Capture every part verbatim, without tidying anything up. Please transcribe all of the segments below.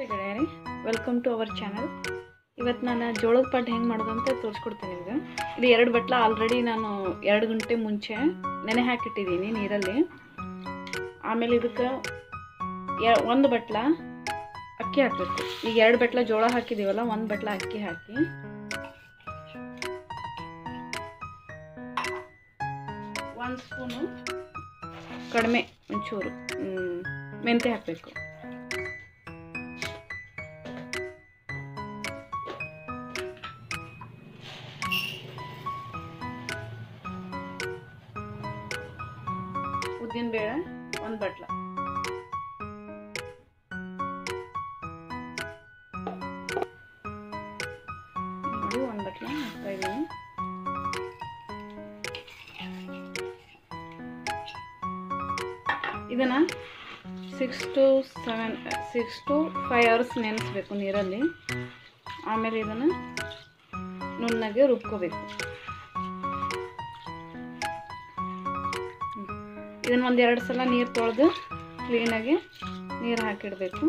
ನಮಸ್ತೆ ಗೆಳೆಯರೇ, welcome to our channel. ಇವತ್ತು ನಾನು ಜೋಳದ ಪಡ್ಡು ಹೆಂಗೆ ಮಾಡೋದು ಅಂತ ತೋರಿಸ್ಕೊಡ್ತೀನಿ ನಿಮಗೆ. ಇದು ಎರಡು ಬಟ್ಲ ಆಲ್ರೆಡಿ ನಾನು ಎರಡು ಗಂಟೆ ಮುಂಚೆ ನೆನೆ ಹಾಕಿಟ್ಟಿದ್ದೀನಿ ನೀರಲ್ಲಿ. ಆಮೇಲೆ ಇದಕ್ಕೆ ಒಂದು ಬಟ್ಲ ಅಕ್ಕಿ ಹಾಕಬೇಕು. ಈಗ ಎರಡು ಬಟ್ಲ ಜೋಳ ಹಾಕಿದ್ದೀವಲ್ಲ, ಒಂದು ಬಟ್ಲ ಅಕ್ಕಿ ಹಾಕಿ ಒಂದು ಸ್ಪೂನು ಕಡಿಮೆ ಒಂಚೂರು ಮೆಂತ್ಯ ಹಾಕಬೇಕು. ಉದ್ದಿನ ಬೇಳೆ ಒಂದು ಬಟ್ಲ, ನೋಡಿ ಒಂದು ಬಟ್ಲ ಹಾಕ್ತಾ ಇದ್ದೀನಿ. ಇದನ್ನ six to seven six to five hours ನೆನೆಸ್ಬೇಕು ನೀರಲ್ಲಿ. ಆಮೇಲೆ ಇದನ್ನು ನುಣ್ಣಗೆ ರುಬ್ಕೋಬೇಕು. ಇದನ್ನು ಒಂದು ಎರಡು ಸಲ ನೀರು ತೊಳೆದು ಕ್ಲೀನಾಗಿ ನೀರು ಹಾಕಿಡಬೇಕು.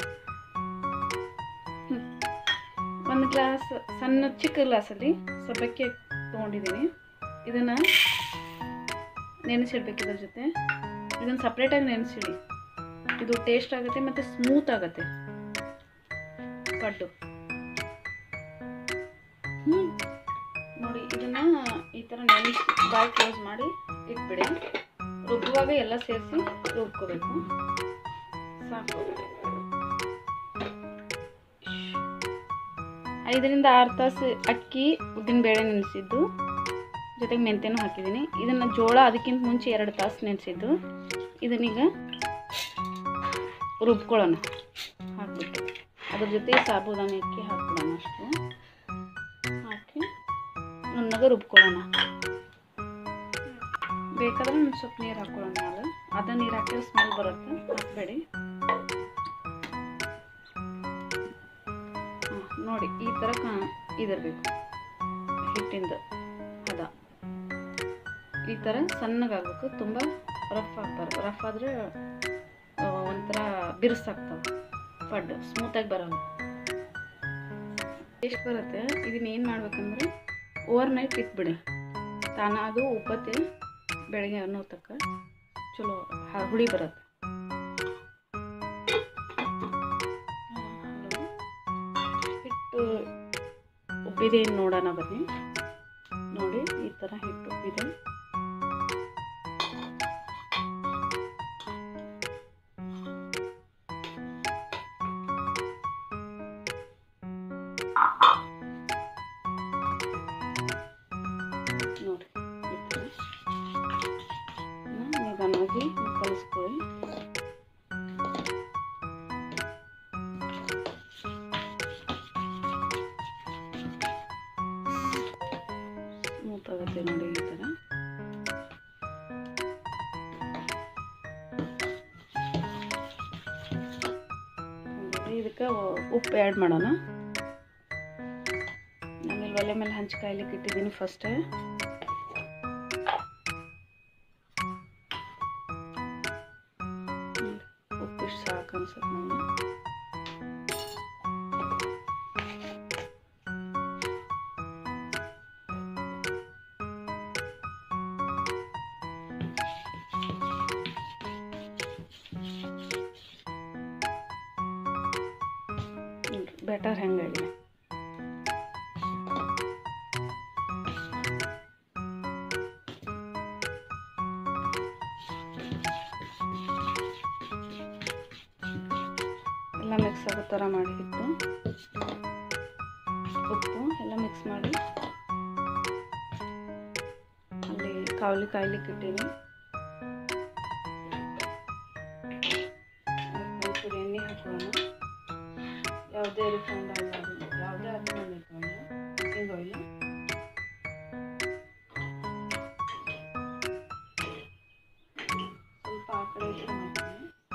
ಒಂದು ಗ್ಲಾಸ್ ಸಣ್ಣ ಚಿಕ್ಕ ಗ್ಲಾಸಲ್ಲಿ ಸಬ್ಬಕ್ಕಿ ತೊಗೊಂಡಿದ್ದೀನಿ. ಇದನ್ನು ನೆನೆಸಿಡ್ಬೇಕು. ಇದ್ರ ಜೊತೆ ಇದನ್ನು ಸಪ್ರೇಟಾಗಿ ನೆನೆಸಿಡಿ. ಇದು ಟೇಸ್ಟ್ ಆಗುತ್ತೆ ಮತ್ತು ಸ್ಮೂತ್ ಆಗುತ್ತೆ ಪಡ್ಡು. ಹ್ಞೂ ನೋಡಿ, ಇದನ್ನು ಈ ಥರ ನೆನೆಸಿ ಬಾಯಿ ಕ್ಲೋಸ್ ಮಾಡಿ ಇಟ್ಬಿಡಿ. ರುಬ್ಬುವಾಗ ಎಲ್ಲ ಸೇರಿಸಿ ರುಬ್ಕೋಬೇಕು. ಸಾಕು. ಐದರಿಂದ ಆರು ತಾಸು ಅಕ್ಕಿ ಉದ್ದಿನ ಬೇಳೆ ನೆನೆಸಿದ್ದು, ಜೊತೆಗೆ ಮೆಂತ್ಯನೂ ಹಾಕಿದ್ದೀನಿ. ಇದನ್ನು ಜೋಳ ಅದಕ್ಕಿಂತ ಮುಂಚೆ ಎರಡು ತಾಸು ನೆನೆಸಿದ್ದು. ಇದನ್ನೀಗ ರುಬ್ಕೊಳ್ಳೋಣ ಹಾಕ್ಬಿಟ್ಟು. ಅದ್ರ ಜೊತೆ ಸಾಬೂದಾನಿ ಅಕ್ಕಿ ಹಾಕ್ಬಿಡೋಣ. ಅಷ್ಟು ಹಾಕಿ ನುಣ್ಣಗೆ ರುಬ್ಕೊಳ್ಳೋಣ. ಬೇಕಾದ್ರೆ ಒಂದು ಸ್ವಲ್ಪ ನೀರು ಹಾಕ್ಕೊಳ್ಳೋಣ. ಅದು ಅದ ನೀರು ಹಾಕಿದ್ರೆ ಸ್ಮೆಲ್ ಬರುತ್ತೆ, ಹಾಕಬೇಡಿ. ನೋಡಿ, ಈ ಥರ ಕಾ ಇದಿರಬೇಕು ಹಿಟ್ಟಿಂದು ಹದ. ಈ ಥರ ಸಣ್ಣಗಾಗಬೇಕು, ತುಂಬ ರಫ್ ಆಗ್ಬಾರ್ದು. ರಫ್ ಆದರೆ ಒಂಥರ ಬಿರುಸಾಗ್ತವೆ ಪಡ್ಡು, ಸ್ಮೂತಾಗಿ ಬರೋಲ್ಲ. ಎಷ್ಟು ಬರುತ್ತೆ. ಇದನ್ನ ಏನು ಮಾಡ್ಬೇಕಂದ್ರೆ ಓವರ್ ನೈಟ್ ಇಟ್ಬಿಡಿ. ತಾನ ಅದು ಉಪ್ಪತ್ತೆ ಬೆಳಗ್ಗೆ ಅನ್ನೋ ತಕ್ಕ ಚಲೋ ಹುಳಿ ಬರುತ್ತೆ. ಹಿಟ್ಟು ಉಬ್ಬಿದೆ ನೋಡೋಣ ಬನ್ನಿ. ನೋಡಿ, ಈ ಥರ ಹಿಟ್ಟು ಉಬ್ಬಿದೆ. ನೋಡಿ, ನಿಧಾನವಾಗಿ ಕಲಿಸ್ಕೊಳ್ಳಿ. ಸ್ಮೂತ್ ಆಗುತ್ತೆ ನೋಡಿ ಈ ಥರ. ಇದಕ್ಕೆ ಉಪ್ಪು ಆ್ಯಡ್ ಮಾಡೋಣ. ನಾನಿಲ್ಲಿ ಒಲೆ ಮೇಲೆ ಹಂಚು ಕಾಯ್ಲಿಕ್ಕೆ ಇಟ್ಟಿದ್ದೀನಿ. ಫಸ್ಟ್ ಉಪ್ಪು ಸಾಕು ಅನ್ಸುತ್ತೆ ನನಗೆ. ಬೆಟರ್ ಹೆಂಗಾಗಿದೆ. ಎಲ್ಲ ಮಿಕ್ಸ್ ಆಗೋ ಥರ ಮಾಡಿ ಇಟ್ಟು ಉಪ್ಪು ಎಲ್ಲ ಮಿಕ್ಸ್ ಮಾಡಿ ಅಲ್ಲಿ ಕಾವಲಿ ಕಾಯ್ಲಿಕ್ಕೆ ಇಟ್ಟೀನಿ. ಒಂಚೂರು ಎಣ್ಣೆ ಹಾಕೋಣ. ಯಾವುದೇ ರಿಫೈಂಡ್ ಆಯಿಲ್, ಯಾವುದೇ ಆಲ್ಮಂಡ್ ಆಯಿಲ್, ಕುಕಿಂಗ್ ಆಯಿಲ್. ಸ್ವಲ್ಪ ಆ ಕಡೆ ಈ ಕಡೆ ಮಾಡ್ತೀನಿ.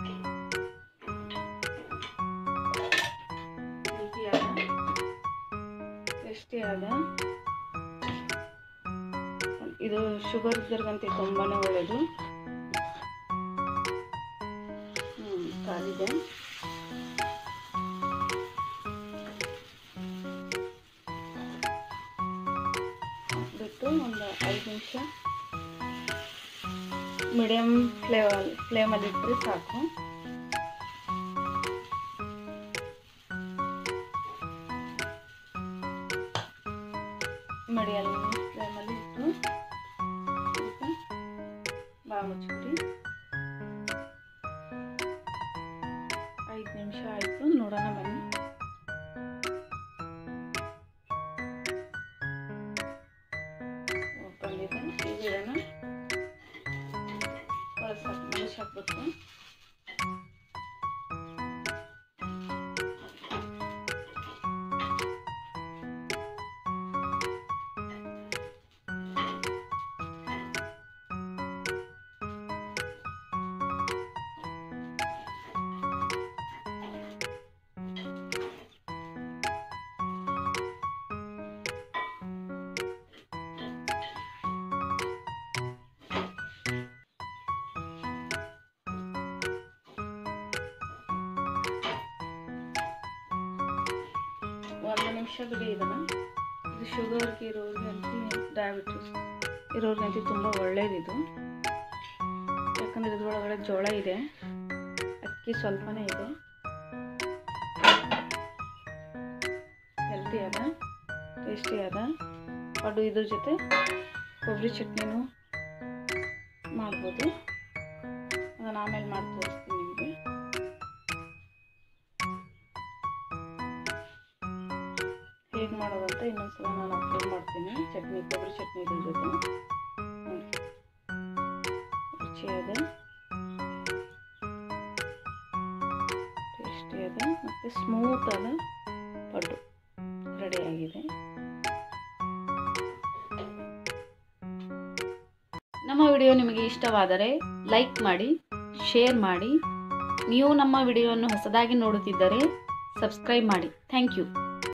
ಟೇಸ್ಟಿಯಾದ ಇದು ಶುಗರ್ ಇದ್ದರ್ಗಂತೆ ತುಂಬಾ ಒಳ್ಳೆಯದು. ಹ್ಞೂ ಕಾಲಿದೆ. ಒಂದು ಐದು ನಿಮಿಷ ಮೀಡಿಯಮ್ ಫ್ಲೇವಲ್ಲಿ ಫ್ಲೇಮಲ್ಲಿ ಇಟ್ಟರೆ ಸಾಕು. ಮೀಡಿಯಮ್ ಫ್ಲೇಮಲ್ಲಿ ಇಟ್ಟು ಇದಕ್ಕೆ ಬಾ ಮುಚ್ಚಿಬಿಡಿ. ಐದು ನಿಮಿಷ ಆಯಿತು, ನೋಡೋಣ ಬನ್ನಿ. ಬಂದಿದೆ. ಈಗ ಇದನ್ನು ಕಳ್ಸಾಕ ಮುಗಿಸಾಕ್ಬೇಕು. ಒಂದು ನಿಮಿಷ ಬಿಡಿ ಇದನ್ನು. ಇದು ಶುಗರ್ಗೆ ಇರೋರಿಗಂತೂ ಡಯಾಬಿಟಿಸ್ ಇರೋರಿಗಂತೂ ತುಂಬ ಒಳ್ಳೇದಿದು. ಯಾಕಂದರೆ ಇದ್ರೊಳಗಡೆ ಜೋಳ ಇದೆ, ಅಕ್ಕಿ ಸ್ವಲ್ಪನೇ ಇದೆ, ಹೆಲ್ತಿ ಅದ, ಟೇಸ್ಟಿ ಅದ. ಪಡ್ಡು ಇದ್ರ ಜೊತೆ ಕೊಬ್ಬರಿ ಚಟ್ನಿನೂ ಮಾಡ್ಬೋದು. ಅದನ್ನು ಆಮೇಲೆ ಮಾಡಿ ತೋರಿಸ್ತೀನಿ ನಿಮಗೆ. ಹೇಗೆ ಮಾಡೋದಂತ ಇನ್ನೊಂದ್ಸಲ ನಾನು ಅಪ್ಲೋಡ್ ಮಾಡ್ತೀನಿ. ಚಟ್ನಿ, ಕೊಬ್ಬರಿ ಚಟ್ನಿ ಇದ್ರ ಜೊತೆ ರುಚಿ ಅದ, ಟೇಸ್ಟಿ ಅದ ಮತ್ತು ಸ್ಮೂತ್ ಅದ ಪಡ್ಡು ರೆಡಿಯಾಗಿದೆ. ನಮ್ಮ ವಿಡಿಯೋ ನಿಮಗೆ ಇಷ್ಟವಾದರೆ ಲೈಕ್ ಮಾಡಿ, ಶೇರ್ ಮಾಡಿ. ನೀವು ನಮ್ಮ ವಿಡಿಯೋವನ್ನು ಹೊಸದಾಗಿ ನೋಡುತ್ತಿದ್ದರೆ ಸಬ್ಸ್ಕ್ರೈಬ್ ಮಾಡಿ. Thank you.